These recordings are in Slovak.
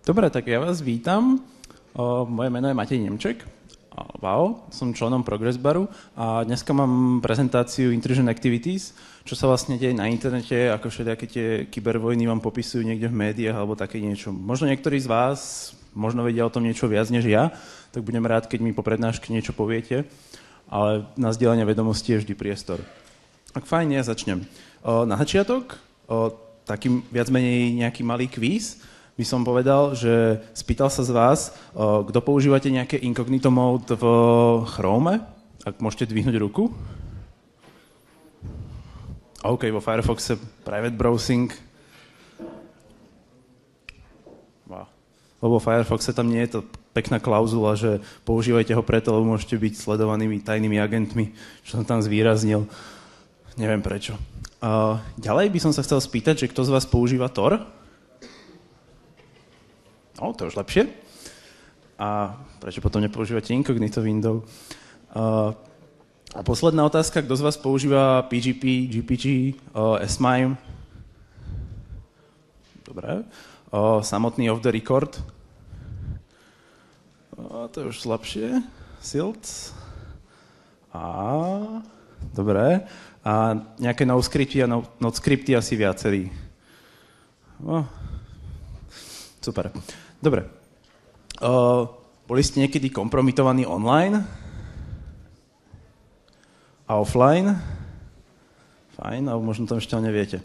Dobre, tak ja vás vítam. Moje meno je Matej Nemček. Wow, som členom Progressbaru a dneska mám prezentáciu Intrusion Activities, čo sa vlastne deje na internete, ako všelijaké tie kybervojny vám popisujú niekde v médiách alebo také niečo. Možno niektorí z vás možno vedia o tom niečo viac než ja, tak budem rád, keď mi po prednáške niečo poviete, ale na zdieľanie vedomostí je vždy priestor. Tak fajne, ja začnem. Na začiatok, taký viac menej nejaký malý kvíz, by som povedal, že spýtal sa z vás, kto používate nejaké incognito mode v Chrome, ak môžete dvihnúť ruku. OK, vo Firefoxe private browsing. Wow. Lebo vo Firefoxe tam nie je to pekná klauzula, že používajte ho preto, lebo môžete byť sledovanými tajnými agentmi, čo som tam zvýraznil. Neviem prečo. Ďalej by som sa chcel spýtať, že kto z vás používa Tor? To je už lepšie. A prečo potom nepoužívate incognito window? A posledná otázka, kto z vás používa PGP, GPG, SMIME? Dobre. Samotný off the record? To je už slabšie. Silt? Dobre. A nejaké no-scripty a not-scripty asi viacerí. Super. Dobre. Boli ste niekedy kompromitovaní online? A offline? Fajn, alebo možno to ešte neviete.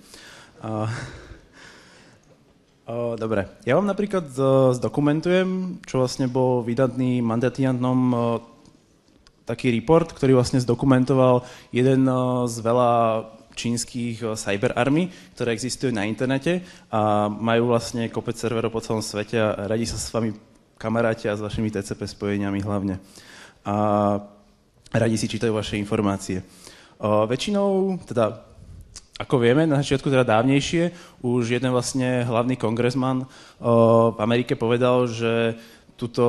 Dobre. Ja vám napríklad zdokumentujem, čo vlastne bol vydaný Mandatianom taký report, ktorý vlastne zdokumentoval jeden z veľa čínskych cyber army, ktoré existujú na internete a majú vlastne kopec serverov po celom svete a radi sa s vami kamarátia s vašimi TCP spojeniami hlavne. A radi si čítajú vaše informácie. Väčšinou, teda ako vieme, na začiatku teda dávnejšie, už jeden vlastne hlavný kongresman v Amerike povedal, že túto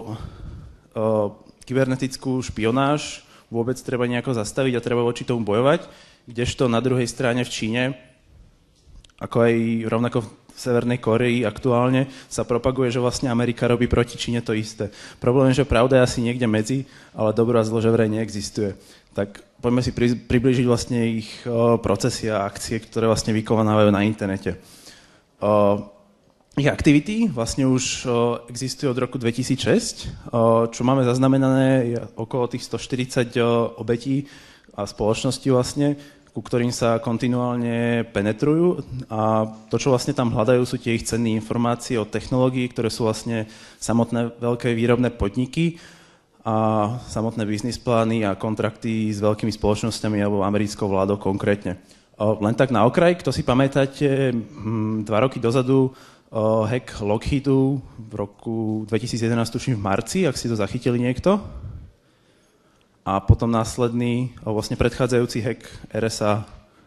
kybernetickú špionáž vôbec treba nejako zastaviť a treba voči tomu bojovať, kdežto na druhej strane v Číne, ako aj rovnako v Severnej Kórei aktuálne, sa propaguje, že vlastne Amerika robí proti Číne to isté. Problém je, že pravda je asi niekde medzi, ale dobro a zlo že vraj neexistuje. Tak poďme si priblížiť vlastne ich procesy a akcie, ktoré vlastne vykonávajú na internete. Ich aktivity vlastne už existujú od roku 2006, čo máme zaznamenané okolo tých 140 obetí a spoločnosti vlastne, ku ktorým sa kontinuálne penetrujú a to, čo vlastne tam hľadajú, sú tie ich cenné informácie o technológii, ktoré sú vlastne samotné veľké výrobné podniky a samotné biznis plány a kontrakty s veľkými spoločnosťami alebo americkou vládou konkrétne. Len tak na okraj, kto si pamätáte, 2 roky dozadu hack Lockheedu v roku 2011, tuším v marci, ak si to zachytili niekto. A potom následný, vlastne predchádzajúci hack RSA.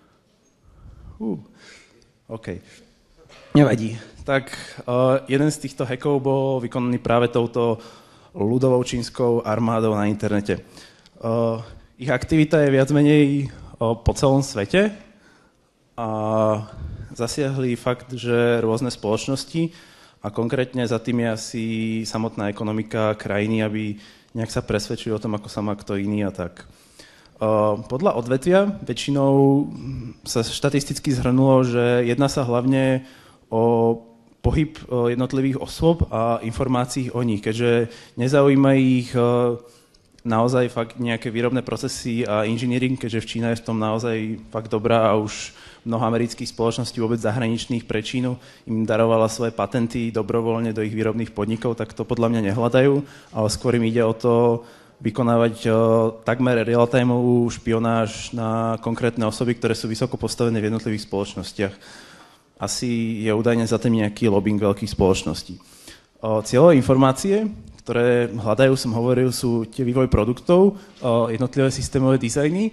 OK. Nevadí. Tak jeden z týchto hackov bol vykonaný práve touto ľudovou čínskou armádou na internete. Ich aktivita je viac menej po celom svete a zasiahli fakt, že rôzne spoločnosti a konkrétne za tým je asi samotná ekonomika krajiny, aby nejak sa presvedčujú o tom, ako sa má kto iný a tak. Podľa odvetvia väčšinou sa štatisticky zhrnulo, že jedná sa hlavne o pohyb jednotlivých osôb a informácií o nich, keďže nezaujíma ich naozaj fakt nejaké výrobné procesy a engineering, keďže v Číne je v tom naozaj fakt dobrá a už mnoho amerických spoločností vôbec zahraničných pre Čínu im darovala svoje patenty dobrovoľne do ich výrobných podnikov, tak to podľa mňa nehľadajú, ale skôr im ide o to vykonávať takmer real-timeovú špionáž na konkrétne osoby, ktoré sú vysoko postavené v jednotlivých spoločnostiach. Asi je údajne za tým nejaký lobbying veľkých spoločností. Cieľové informácie, ktoré hľadajú, som hovoril, sú tie vývoj produktov, jednotlivé systémové dizajny,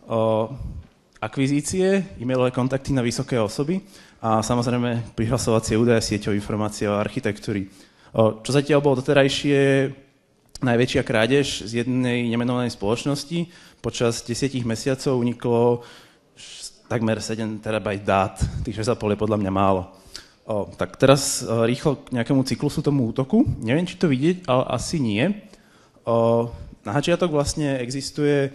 akvizície, e-mailové kontakty na vysoké osoby a samozrejme prihlasovacie údaje, sieťové informácie o architektúry. Čo zatiaľ bolo doterajšie najväčšia krádež z jednej nemenovanej spoločnosti, počas 10 mesiacov uniklo takmer 7 terabajt dát, tých 6,5 je podľa mňa málo. Tak teraz rýchlo k nejakému cyklusu tomu útoku. Neviem, či to vidieť, ale asi nie. Na začiatok vlastne existuje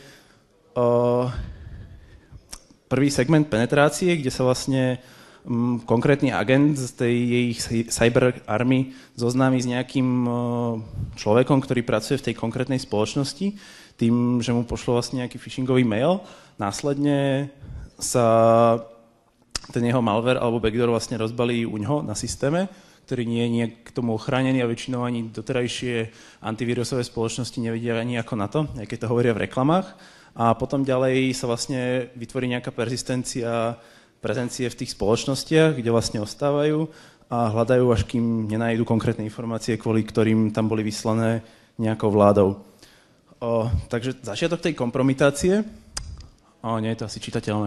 prvý segment penetrácie, kde sa vlastne konkrétny agent z tej jej cyber army zoznámi s nejakým človekom, ktorý pracuje v tej konkrétnej spoločnosti, tým, že mu pošlo vlastne nejaký phishingový mail. Následne sa ten jeho malware alebo backdoor vlastne rozbalí u ňoho na systéme, ktorý nie je k tomu ochránený a väčšinou ani doterajšie antivírusové spoločnosti nevedia ani ako na to, aj keď to hovoria v reklamách. A potom ďalej sa vlastne vytvorí nejaká prezencie v tých spoločnostiach, kde vlastne ostávajú a hľadajú, až kým nenájdu konkrétne informácie, kvôli ktorým tam boli vyslané nejakou vládou. Takže začiatok tej kompromitácie. Nie je to asi čitateľné.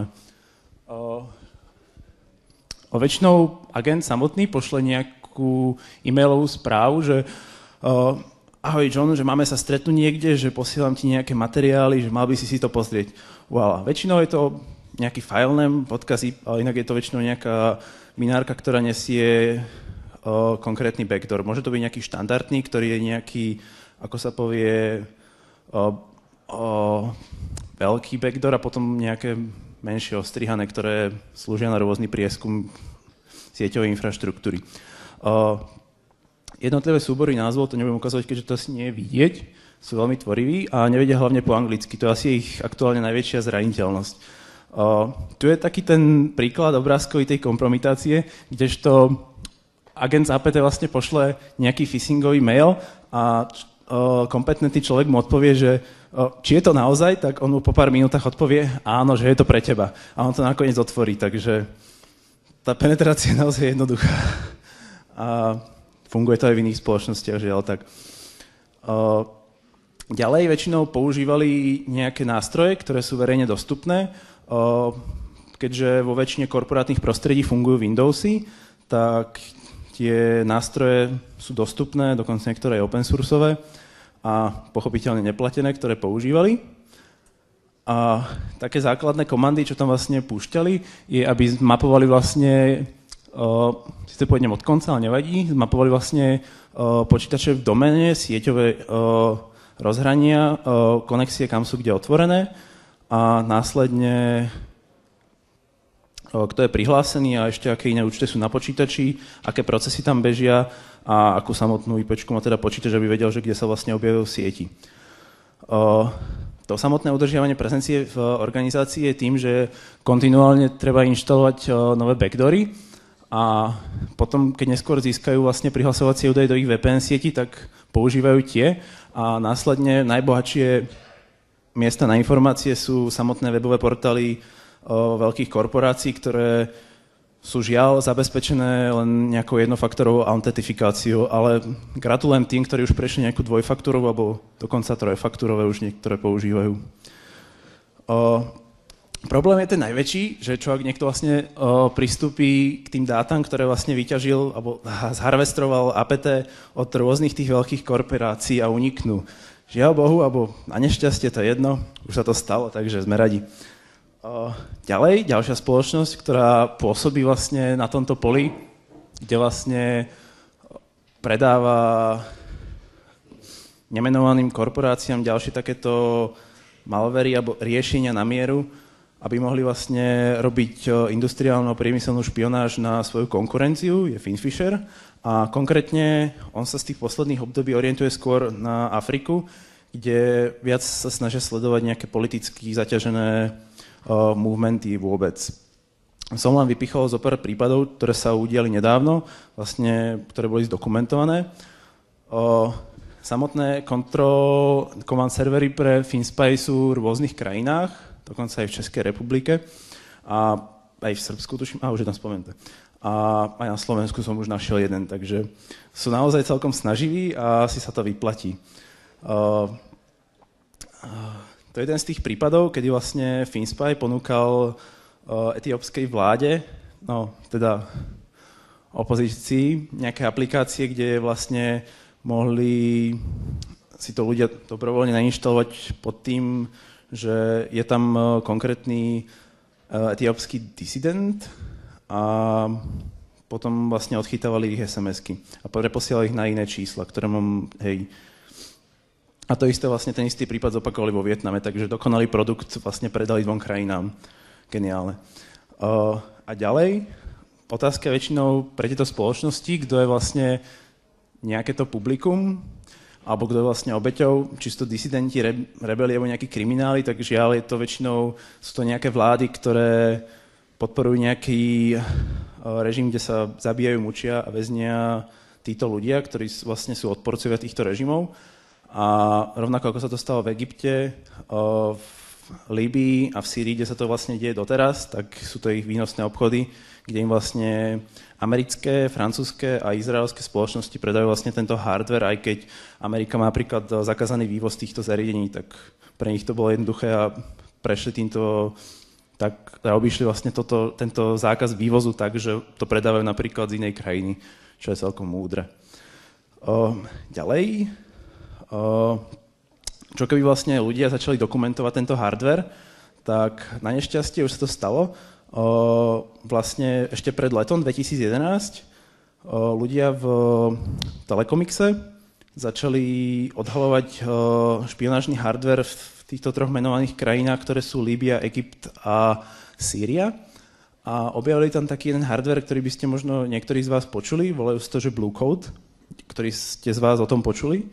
Väčšinou agent samotný pošle nejakú e-mailovú správu, že ahoj John, že máme sa stretnúť niekde, že posielam ti nejaké materiály, že mal by si to pozrieť. Voilà. Väčšinou je to nejaký filename, odkaz, ale inak je to väčšinou nejaká binárka, ktorá nesie konkrétny backdoor. Môže to byť nejaký štandardný, ktorý je nejaký, ako sa povie, veľký backdoor a potom nejaké menšie ostrihané, ktoré slúžia na rôzny prieskum sieťovej infraštruktúry. Jednotlivé súbory názvov, to nebudem ukazovať, keďže to asi nie je vidieť, sú veľmi tvoriví a nevedia hlavne po anglicky. To je asi ich aktuálne najväčšia zraniteľnosť. Tu je taký ten príklad obrázkový tej kompromitácie, kdežto agent z APT vlastne pošle nejaký phishingový mail a kompetentný človek mu odpovie, že či je to naozaj, tak on mu po pár minútach odpovie áno, že je to pre teba. A on to nakoniec otvorí, takže tá penetrácia je naozaj jednoduchá. A funguje to aj v iných spoločnostiach, žiaľ tak. Ďalej väčšinou používali nejaké nástroje, ktoré sú verejne dostupné. Keďže vo väčšine korporátnych prostredí fungujú Windowsy, tak tie nástroje sú dostupné, dokonca niektoré open sourceové a pochopiteľne neplatené, ktoré používali. A také základné komandy, čo tam vlastne púšťali, je, aby mapovali vlastne, síce pôjdem od konca, ale nevadí, mapovali vlastne počítače v domene, sieťové rozhrania, konexie, kam sú kde otvorené a následne kto je prihlásený a ešte aké iné účty sú na počítači, aké procesy tam bežia a akú samotnú IPčku má teda počítač, aby vedel, že kde sa vlastne objavil v sieti. To samotné udržiavanie prezencie v organizácii je tým, že kontinuálne treba inštalovať nové backdoory a potom, keď neskôr získajú vlastne prihlasovacie údaje do ich VPN sieti, tak používajú tie a následne najbohatšie miesta na informácie sú samotné webové portály veľkých korporácií, ktoré sú žiaľ zabezpečené len nejakou jednofaktorovou autentifikáciou, ale gratulujem tým, ktorí už prešli nejakú dvojfaktorovú alebo dokonca trojfaktorové už niektoré používajú. Problém je ten najväčší, že čo ak niekto vlastne pristúpi k tým dátam, ktoré vlastne vyťažil alebo zharvestroval APT od rôznych tých veľkých korporácií a uniknú. Žiaľ Bohu, alebo na nešťastie, to je jedno, už sa to stalo, takže sme radi. Ďalej, ďalšia spoločnosť, ktorá pôsobí vlastne na tomto poli, kde vlastne predáva nemenovaným korporáciám ďalšie takéto malvery alebo riešenia na mieru, aby mohli vlastne robiť industriálnu a priemyselnú špionáž na svoju konkurenciu, je Finfisher. A konkrétne on sa z tých posledných období orientuje skôr na Afriku, kde viac sa snažia sledovať nejaké politicky zaťažené movementy vôbec. Som len vypichol zo pár prípadov, ktoré sa udiali nedávno, vlastne, ktoré boli zdokumentované. Samotné command servery pre FinSpy sú v rôznych krajinách, dokonca aj v Českej republike a aj v Srbsku, tuším, už je tam spomenuté. A aj na Slovensku som už našiel jeden, takže sú naozaj celkom snaživí a asi sa to vyplatí. To je jeden z tých prípadov, kedy vlastne FinSpy ponúkal etiópskej vláde, teda opozícii, nejaké aplikácie, kde vlastne mohli si to ľudia dobrovoľne nainštalovať pod tým, že je tam konkrétny etiópsky disident a potom vlastne odchytávali ich SMS-ky a preposielali ich na iné čísla, ktoré mám, hej. A to isté vlastne, ten istý prípad zopakovali vo Vietname, takže dokonalý produkt vlastne predali 2 krajinám. Geniálne. A ďalej, otázka väčšinou pre tieto spoločnosti, kto je vlastne nejaké to publikum, alebo kto je vlastne obeťou, či sú to disidenti, rebeli alebo nejakí krimináli, tak žiaľ je to väčšinou, sú to nejaké vlády, ktoré podporujú nejaký režim, kde sa zabíjajú, mučia a väznia títo ľudia, ktorí vlastne sú odporcovia týchto režimov. A rovnako ako sa to stalo v Egypte, v Líbii a v Sýrii, kde sa to vlastne deje doteraz, tak sú to ich výnosné obchody, kde im vlastne americké, francúzske a izraelské spoločnosti predajú vlastne tento hardware, aj keď Amerika má napríklad zakázaný vývoz týchto zariadení, tak pre nich to bolo jednoduché a prešli týmto, tak obišli vlastne tento zákaz vývozu tak, že to predávajú napríklad z inej krajiny, čo je celkom múdre. Ďalej, čo keby vlastne ľudia začali dokumentovať tento hardware, tak na nešťastie už sa to stalo. Vlastne ešte pred letom 2011 ľudia v Telekomixe začali odhalovať špionážny hardware v týchto 3 menovaných krajinách, ktoré sú Líbia, Egypt a Sýria. A objavili tam taký jeden hardware, ktorý by ste možno niektorí z vás počuli, volajú sa to, že Blue Code, ktorý ste z vás o tom počuli.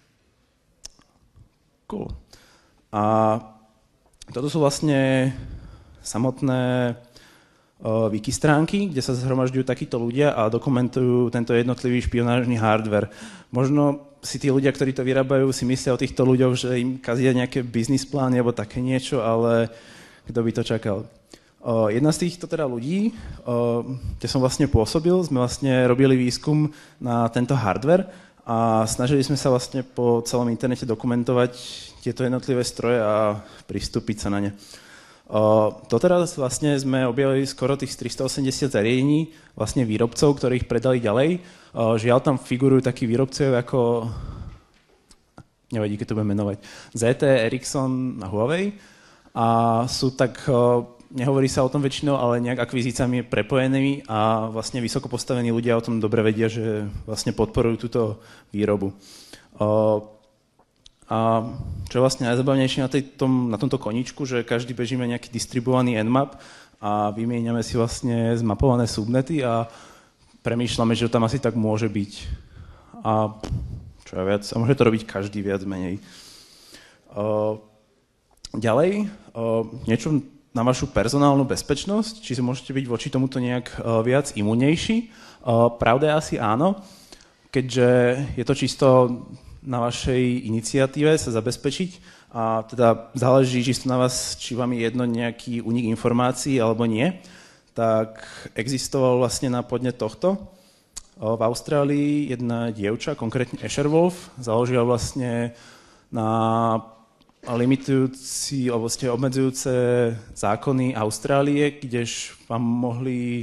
Cool. A toto sú vlastne samotné wiki stránky, kde sa zhromažďujú takíto ľudia a dokumentujú tento jednotlivý špionážny hardware. Možno si tí ľudia, ktorí to vyrábajú, si myslia o týchto ľuďoch, že im kazia nejaké biznis plány alebo také niečo, ale kto by to čakal. Jedna z týchto teda ľudí, kde som vlastne pôsobil, sme vlastne robili výskum na tento hardware a snažili sme sa vlastne po celom internete dokumentovať tieto jednotlivé stroje a pristúpiť sa na ne. Doteraz vlastne sme objavili skoro tých 380 zariadení vlastne výrobcov, ktorých predali ďalej. Žiaľ, tam figurujú takí výrobcovia ako, nevadí, keď to budem menovať, ZTE, Ericsson a Huawei. A sú tak, nehovorí sa o tom väčšinou, ale nejak akvizíciami prepojenými a vlastne vysoko postavení ľudia o tom dobre vedia, že vlastne podporujú túto výrobu. A čo je vlastne najzabavnejšie na tomto koníčku, že každý bežíme nejaký distribuovaný Nmap a vymieňame si vlastne zmapované subnety a premýšľame, že tam asi tak môže byť. A čo je viac, a môže to robiť každý viac menej. Ďalej, niečo na vašu personálnu bezpečnosť, či si môžete byť voči tomuto nejak viac imunnejší. Pravda je asi áno, keďže je to čisto na vašej iniciatíve sa zabezpečiť a teda záleží čisto na vás, či vám je jedno nejaký únik informácií alebo nie, tak existoval vlastne na podnet tohto. V Austrálii jedna dievča, konkrétne Asher Wolf, založila vlastne na limitujúci alebo obmedzujúce zákony Austrálie, kdež vám mohli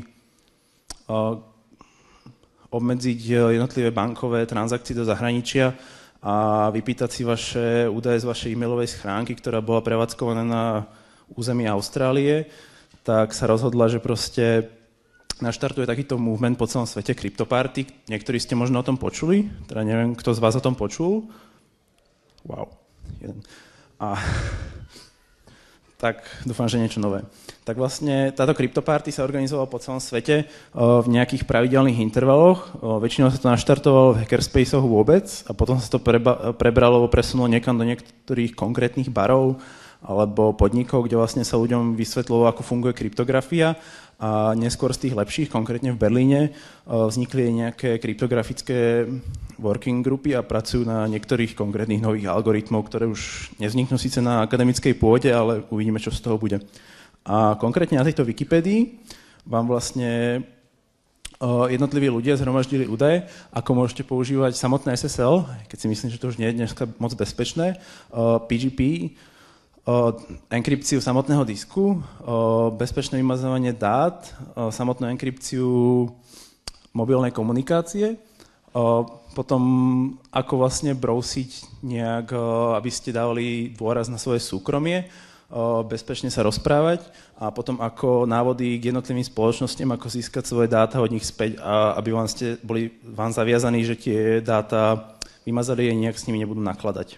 obmedziť jednotlivé bankové transakcie do zahraničia a vypýtať si vaše údaje z vašej e-mailovej schránky, ktorá bola prevádzkovaná na území Austrálie, tak sa rozhodla, že proste naštartuje takýto movement po celom svete CryptoParty. Niektorí ste možno o tom počuli, teda neviem, kto z vás o tom počul. Wow, jeden. A tak dúfam, že niečo nové. Tak vlastne táto CryptoParty sa organizovala po celom svete v nejakých pravidelných intervaloch. Väčšinou sa to naštartovalo v hackerspaceoch vôbec a potom sa to prebralo, presunulo niekam do niektorých konkrétnych barov alebo podnikov, kde vlastne sa ľuďom vysvetľovalo, ako funguje kryptografia a neskôr z tých lepších, konkrétne v Berlíne, vznikli nejaké kryptografické working grupy a pracujú na niektorých konkrétnych nových algoritmov, ktoré už nevzniknú síce na akademickej pôde, ale uvidíme, čo z toho bude. A konkrétne na tejto Wikipédii vám vlastne jednotliví ľudia zhromaždili údaje, ako môžete používať samotné SSL, keď si myslím, že to už nie je dneska moc bezpečné, PGP, enkrypciu samotného disku, bezpečné vymazávanie dát, samotnú enkrypciu mobilnej komunikácie, potom ako vlastne brousiť nejak, aby ste dali dôraz na svoje súkromie, bezpečne sa rozprávať a potom ako návody k jednotlivým spoločnostiam, ako získať svoje dáta od nich späť a aby boli vám zaviazaní, že tie dáta vymazali a nejak s nimi nebudú nakladať.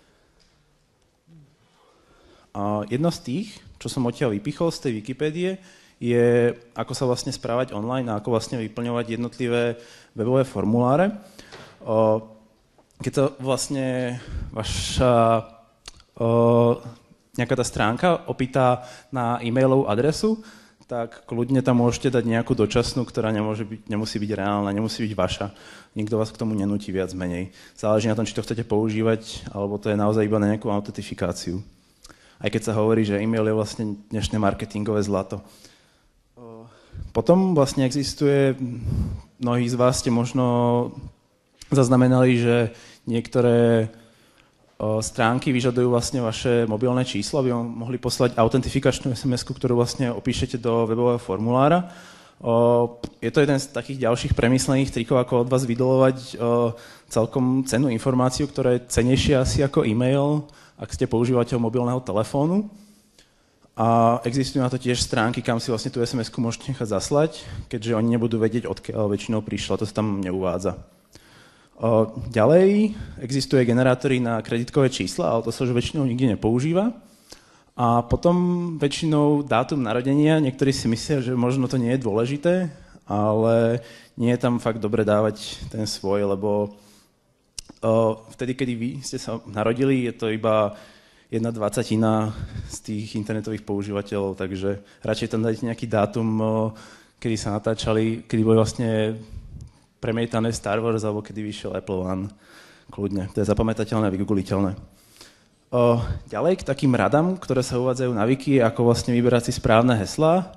A jedno z tých, čo som odtiaľ vypichol z tej Wikipédie, je, ako sa vlastne správať online a ako vlastne vyplňovať jednotlivé webové formuláre. Keď sa vlastne vaša nejaká tá stránka opýta na e-mailovú adresu, tak kľudne tam môžete dať nejakú dočasnú, ktorá nemusí byť reálna, nemusí byť vaša. Nikto vás k tomu nenúti viac menej. Záleží na tom, či to chcete používať, alebo to je naozaj iba na nejakú autentifikáciu. Aj keď sa hovorí, že e-mail je vlastne dnešné marketingové zlato. Potom vlastne existuje, mnohí z vás ste možno zaznamenali, že niektoré stránky vyžadujú vlastne vaše mobilné číslo, aby vám mohli poslať autentifikačnú SMS-ku, ktorú vlastne opíšete do webového formulára. Je to jeden z takých ďalších premyslených trikov, ako od vás vydolovať celkom cennú informáciu, ktorá je cennejšia asi ako e-mail, ak ste používateľ mobilného telefónu. A existujú na to tiež stránky, kam si vlastne tú SMS-ku môžete nechať zaslať, keďže oni nebudú vedieť, odkiaľ väčšinou prišla, to sa tam neuvádza. Ďalej existuje generátory na kreditkové čísla, ale to sa už väčšinou nikde nepoužíva. A potom väčšinou dátum narodenia, niektorí si myslia, že možno to nie je dôležité, ale nie je tam fakt dobre dávať ten svoj, lebo vtedy, kedy vy ste sa narodili, je to iba 1/20 z tých internetových používateľov, takže radšej tam dajte nejaký dátum, kedy sa natáčali, kedy boli vlastne premietané Star Wars, alebo kedy vyšiel Apple One. Kľudne, to je zapamätateľné a vygoogliteľné. Ďalej k takým radám, ktoré sa uvádzajú na Wiki, ako vlastne vyberať si správne heslá.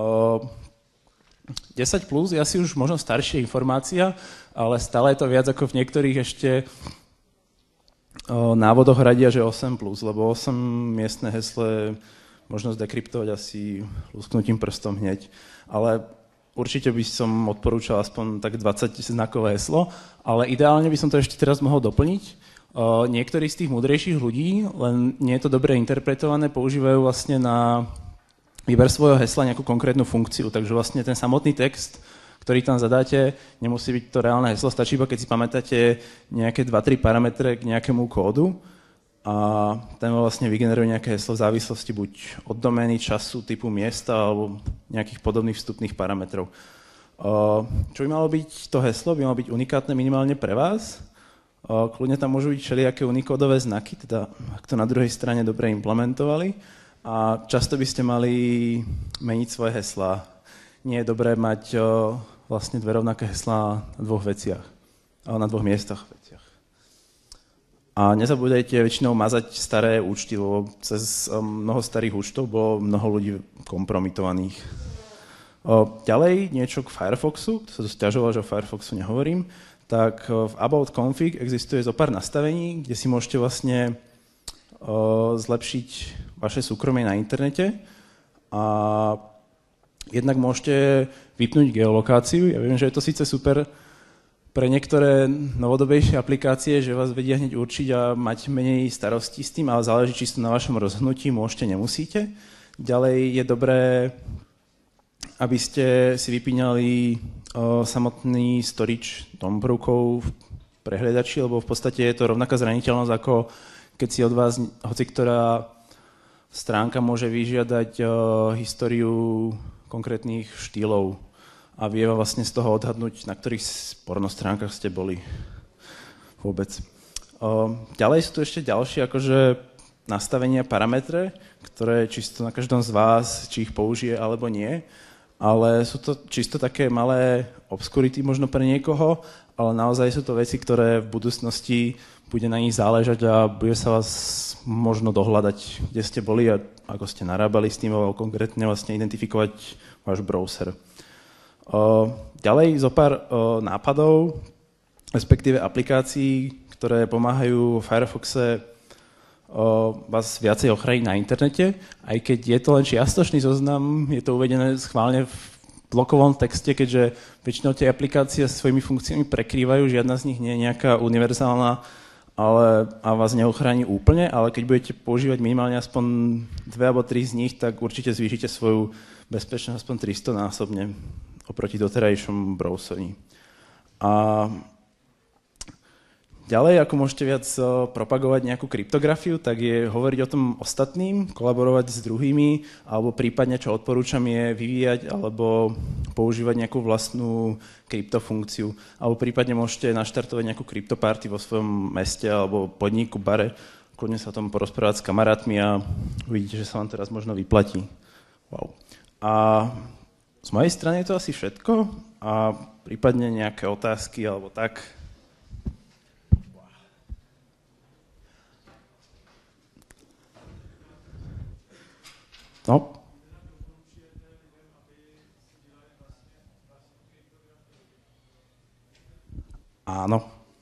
10 plus je asi už možno staršia informácia, ale stále je to viac ako v niektorých ešte návodoch radia, že 8 plus, lebo 8 miestne hesle možno zdekryptovať asi lusknutím prstom hneď. Ale určite by som odporúčal aspoň tak 20 znakové heslo, ale ideálne by som to ešte teraz mohol doplniť. Niektorí z tých múdrejších ľudí, len nie je to dobre interpretované, používajú vlastne na výber svojho hesla nejakú konkrétnu funkciu, takže vlastne ten samotný text, ktorý tam zadáte, nemusí byť to reálne heslo, stačí iba keď si pamätáte nejaké 2-3 parametre k nejakému kódu a ten vlastne vygeneruje nejaké heslo v závislosti buď od domény, času, typu miesta alebo nejakých podobných vstupných parametrov. Čo by malo byť to heslo? By malo byť unikátne minimálne pre vás. Kľudne tam môžu byť všelijaké unikódové znaky, teda ak to na druhej strane dobre implementovali. A často by ste mali meniť svoje heslá. Nie je dobré mať vlastne dve rovnaké heslá na dvoch veciach, na dvoch miestach veciach. A nezabúdajte väčšinou mazať staré účty, lebo cez mnoho starých účtov bolo mnoho ľudí kompromitovaných. Ďalej niečo k Firefoxu, kto sa sťažoval, že o Firefoxu nehovorím, tak v About Config existuje zo pár nastavení, kde si môžete vlastne zlepšiť vaše súkromie na internete a jednak môžete vypnúť geolokáciu. Ja viem, že je to síce super pre niektoré novodobejšie aplikácie, že vás vedia hneď určiť a mať menej starostí s tým, ale záleží čisto na vašom rozhodnutí, môžete, nemusíte. Ďalej je dobré, aby ste si vypínali samotný storage DOM prvkov v prehliadači, lebo v podstate je to rovnaká zraniteľnosť, ako keď si od vás hociktorá stránka môže vyžiadať históriu konkrétnych štýlov a vie vlastne z toho odhadnúť, na ktorých pornostránkach ste boli vôbec. Ďalej sú tu ešte ďalšie akože nastavenia, parametre, ktoré čisto na každom z vás, či ich použije alebo nie, ale sú to čisto také malé obskurity možno pre niekoho, ale naozaj sú to veci, ktoré v budúcnosti bude na nich záležať a bude sa vás možno dohľadať, kde ste boli a ako ste narábali s tým, alebo konkrétne vlastne identifikovať váš browser. Ďalej zo pár nápadov, respektíve aplikácií, ktoré pomáhajú v Firefoxe vás viacej ochrániť na internete, aj keď je to len čiastočný zoznam, je to uvedené schválne v blokovom texte, keďže väčšinou tie aplikácie s svojimi funkciami prekrývajú, žiadna z nich nie je nejaká univerzálna a vás neochráni úplne, ale keď budete používať minimálne aspoň 2 alebo 3 z nich, tak určite zvýšite svoju bezpečnosť aspoň 300 násobne oproti doterajšom browseri. A ďalej, ako môžete viac propagovať nejakú kryptografiu, tak je hovoriť o tom ostatným, kolaborovať s druhými, alebo prípadne, čo odporúčam, je vyvíjať alebo používať nejakú vlastnú kryptofunkciu. Alebo prípadne môžete naštartovať nejakú kryptoparty vo svojom meste alebo podniku, bare. Kľudne sa o tom porozprávať s kamarátmi a uvidíte, že sa vám teraz možno vyplatí. Wow. A z mojej strany je to asi všetko. A prípadne nejaké otázky alebo tak. No. Áno.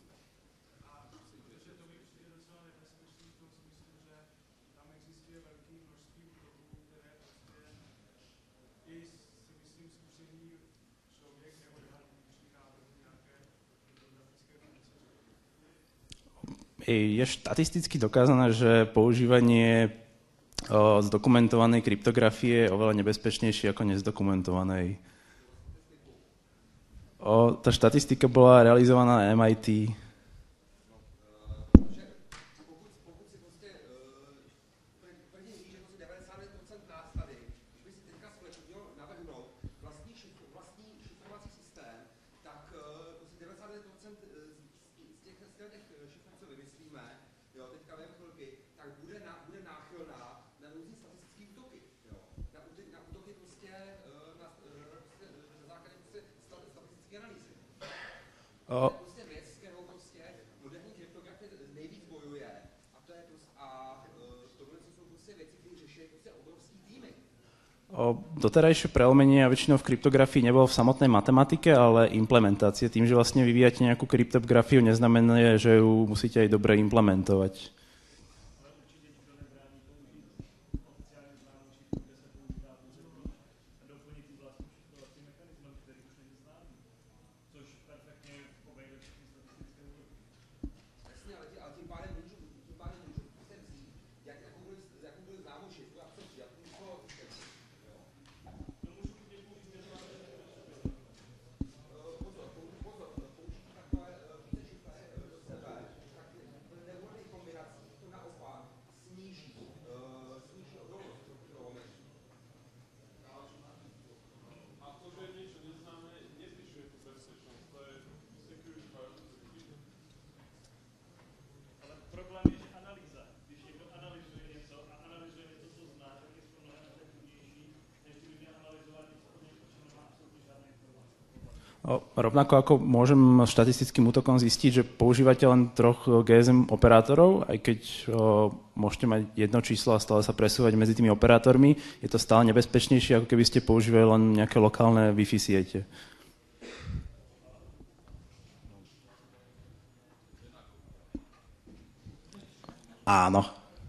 Je štatisticky dokázané, že používanie zdokumentovanej kryptografie je oveľa nebezpečnejšie ako nezdokumentovanej. Tá štatistika bola realizovaná na MIT. Doterajšie prelomenie väčšinou v kryptografii nebolo v samotnej matematike, ale implementácie. Tým, že vlastne vyvíjate nejakú kryptografiu, neznamená, že ju musíte aj dobre implementovať. Rovnako ako môžem štatistickým útokom zistiť, že používate len 3 GSM operátorov, aj keď môžete mať jedno číslo a stále sa presúvať medzi tými operátormi, je to stále nebezpečnejšie, ako keby ste používali len nejaké lokálne Wi-Fi siete. Áno.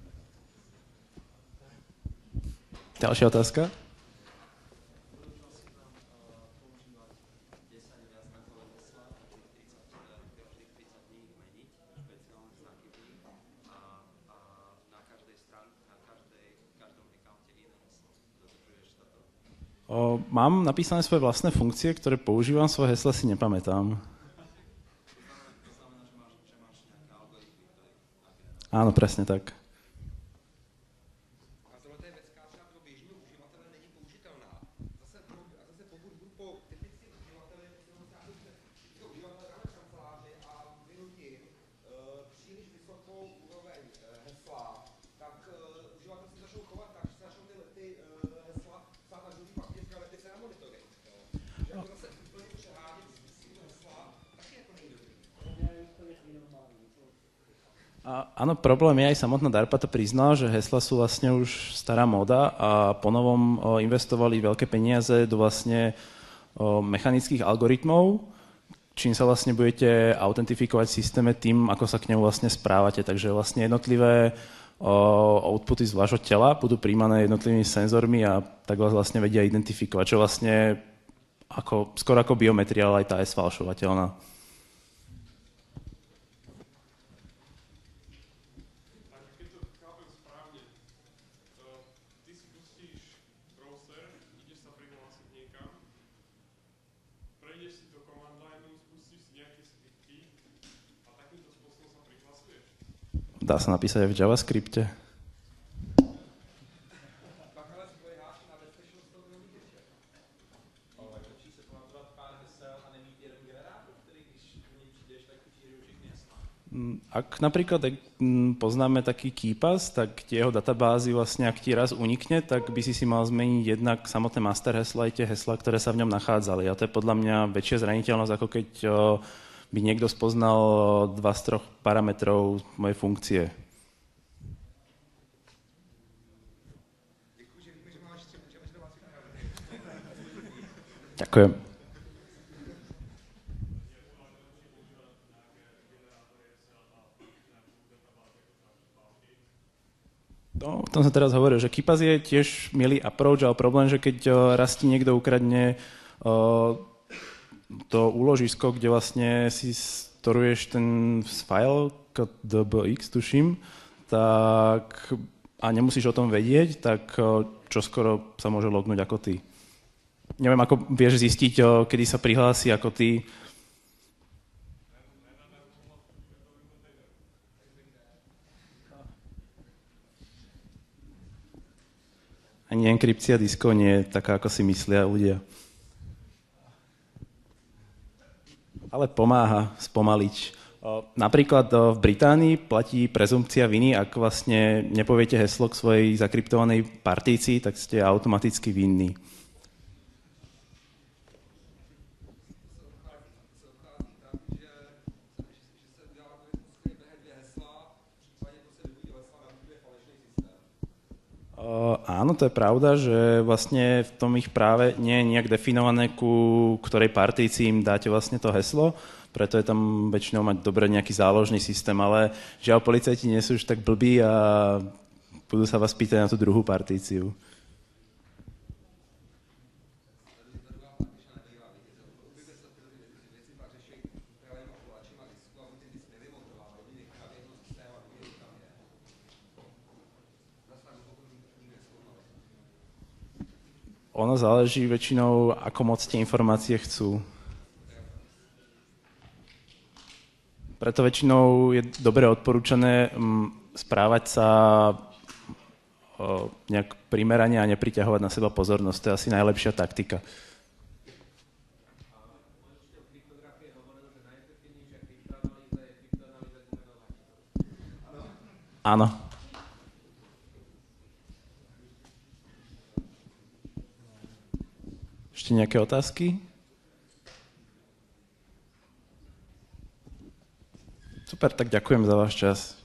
Ďalšia otázka? Mám napísané svoje vlastné funkcie, ktoré používam, svoje hesla si nepamätám. Áno, presne tak. Áno, problém je, aj samotná DARPA to priznala, že hesla sú vlastne už stará móda a ponovom investovali veľké peniaze do vlastne mechanických algoritmov, čím sa vlastne budete autentifikovať v systéme tým, ako sa k nemu vlastne správate. Takže vlastne jednotlivé outputy z vášho tela budú príjmané jednotlivými senzormi a tak vás vlastne vedia identifikovať, čo vlastne skoro ako biometria, ale aj tá je sfalšovateľná. Dá sa napísať aj v JavaScripte. Ak napríklad poznáme taký KeePass, tak tie jeho databázy vlastne, ak ti raz unikne, tak by si mal zmeniť jednak samotné master hesla aj tie heslá, ktoré sa v ňom nachádzali. A to je podľa mňa väčšia zraniteľnosť, ako keď by niekto spoznal 2 z 3 parametrov mojej funkcie. Ďakujem. No, o tom som teraz hovoril, že KeePass je tiež milý approach, ale problém, že keď raz ti niekto ukradne to úložisko, kde vlastne si storuješ ten file, dbx tuším, tak a nemusíš o tom vedieť, tak čoskoro sa môže lognúť ako ty. Neviem, ako vieš zistiť, kedy sa prihlási ako ty. Ani enkrypcia diskov nie je taká, ako si myslia ľudia. Ale pomáha spomaliť. Napríklad v Británii platí prezumpcia viny, ak vlastne nepoviete heslo k svojej zakryptovanej partícii, tak ste automaticky vinní. Áno, to je pravda, že vlastne v tom ich práve nie je nejak definované, ku ktorej partícii im dáte vlastne to heslo, preto je tam väčšinou mať dobre nejaký záložný systém, ale žiaľ, policajti nie sú už tak blbí a budú sa vás pýtať na tú druhú partíciu. Ono záleží väčšinou, ako moc tie informácie chcú. Preto väčšinou je dobre odporúčané správať sa nejak primerane a nepriťahovať na seba pozornosť. To je asi najlepšia taktika. Áno. Ešte nejaké otázky? Super, tak ďakujem za váš čas.